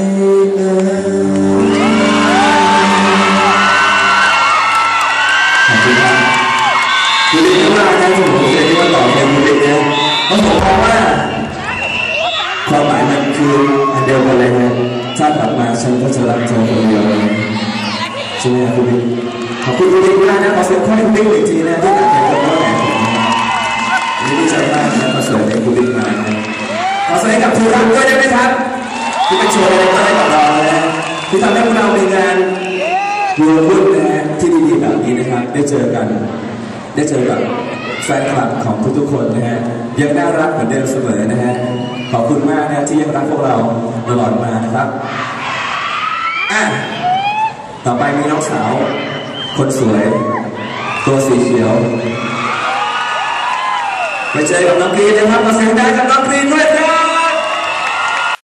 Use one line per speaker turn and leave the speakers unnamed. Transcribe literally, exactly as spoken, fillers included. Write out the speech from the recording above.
เอ่ยขอบคุณครับคุณลิงมากนะที่ผมเคยที่ว่าต่อเพลงคุณลิงเนี่ยเขาบอกว่าความหมายมันคืออันเดียวกันเลยนะถ้ากลับมาฉันก็จะรักเธอคนเดียวใช่ไหมครับคุณลิงขอบคุณคุณลิงมากนะขอเสียงให้คุณลิงอีกทีนะที่หนักใจกับน้องแหวนผมดีใจมากนะมาเสริมให้คุณลิงมาขอแสดงกับครูรักด้วยได้ไหมครับที่เป็นโชว์อะไรก็ได้กับเรานะที่ทำให้พวกเราในงานรวมรุ่นนะฮะที่ดีๆแบบนี้นะครับได้เจอกันได้เจอกับแฟนคลับของทุกๆคนนะฮะยังน่ารักเหมือนเดิมเสมอนะฮะขอบคุณมากนะที่ยังรักพวกเราตลอดมานะครับอ่ะต่อไปมีน้องสาวคนสวยตัวสีเขียวไปเจอกับน้องกรีนนะครับมาเสียงดังกับน้องกรีนด้วยครับ